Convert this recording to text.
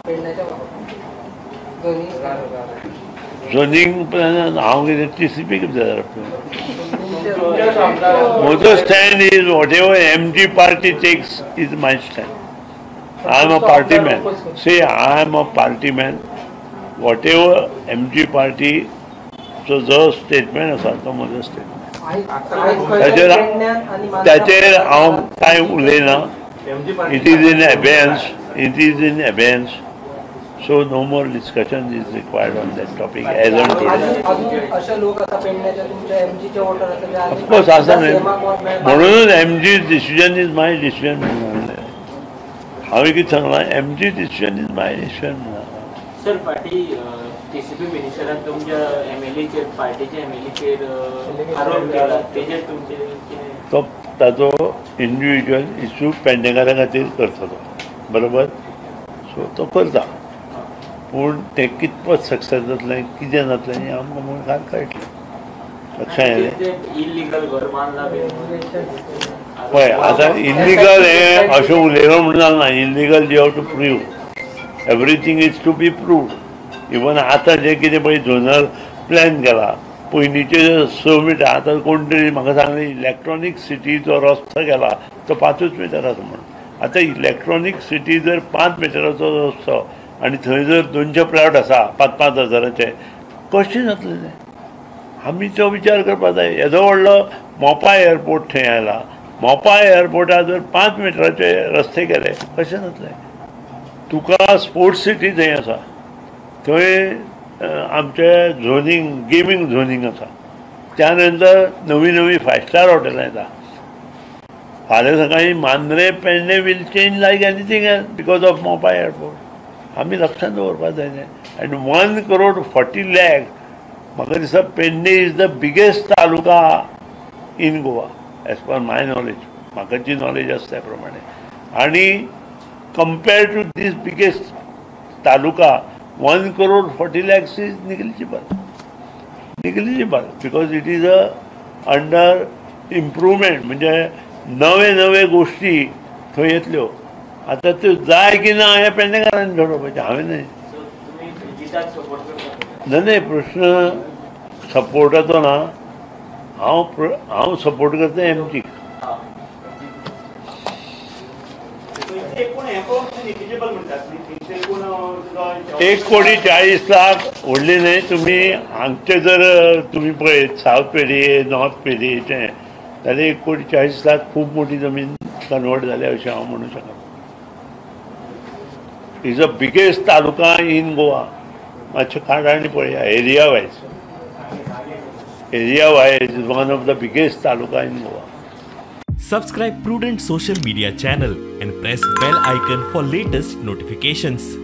Zoning plan हांव कितें TCP कितें जाता म्हजो stand is whatever MG party takes is my stand. I am a party man. See, I am a party man. Whatever MG party so जो statement आसा तो म्हजो statement ताचेर हांव कांय उलयना. It is in abeyance. It is in abeyance. So no more discussion is required on that topic as on today. Of course, आसा न्ही म्हणूनच MG decision is my decision. हांवें कितें सांगलां MG decision is my decision. Sir फाटी TCP मिनिस्टरान तुमच्या MLA पार्टीच्या MLA आरोप केला तेजेर तुमचे तो ताजो इंडिविज्युअल इश्यू पेडणेकारां खातीर करतलो बरोबर. सो तो करता पूण तें कितपत सक्सेस जातलें कितें जातलें हें आमकां मुखार कळटलें. लक्षांत येयलें इल्लीगल घर बांदला पळय आतां इल्लीगल हें अशें उलयलो म्हणून जालना. Illegal you have to prove. Everything is to be proved. Even आतां जें कितें पळय झोनल प्लॅन केला पयलींचे 6 मिटर आतां कोण तरी म्हाका सांगलें इलेक्ट्रॉनीक सिटीचो रस्तो केला तो 5 मिटराचो म्हणून. आतां इलेक्ट्रॉनीक सिटी जर 5 मिटराचो रस्तो आनी थंय जर 200 प्लॉट आसा 5-5 हजाराचे कशें जातलें तें. आमी तो विचार करपाक जाय. येदो व्हडलो मोपा एअरपोर्ट थंय आयला. मोपा एअरपोर्टार जर 5 मिटराचे रस्ते केले कशें जातलें. तुका स्पोर्ट्स सिटी थंय आसा. थंय आमचे झोनींग गेमींग झोनींग आसा. त्या नंतर नवी नवी 5 स्टार हॉटेलां येता. फाल्यां सकाळीं Mandrem Pernem will change like anything else because of Mopa airport. आमी लक्षांत दवरपाक जाय तें. आनी 1,40,00,000 म्हाका दिसता Pernem is the biggest taluka in Goa as per my knowledge. म्हाका जी नॉलेज आसा त्या प्रमाणे. आनी compared to this biggest taluka 1,40,00,000 is negligible because it is under improvement. म्हणजे नवे नवे गोश्टी थंय येतल्यो. आतां त्यो जाय की ना हें पेडणेकारांनी ठरोवपाचें हांवें न्हय. न्हय प्रश्न सपोर्टाचो ना. हांव सपोर्ट करता MG. 1,40,00,000 व्हडली न्हय. तुमी हांगचे जर तुमी पळयत सावथ पेडये नॉर्थ पेडयेचें जाल्यार 1,40,00,000 खूब मोठी जमीन कन्वर्ट जाल्या अशें हांव म्हणूं शकना. Is the biggest taluka in Goa. मातशें काड आनी पळया area wise. Area wise is one of the biggest taluka in Goa. Subscribe Prudent social media channel and press bell icon for latest notifications.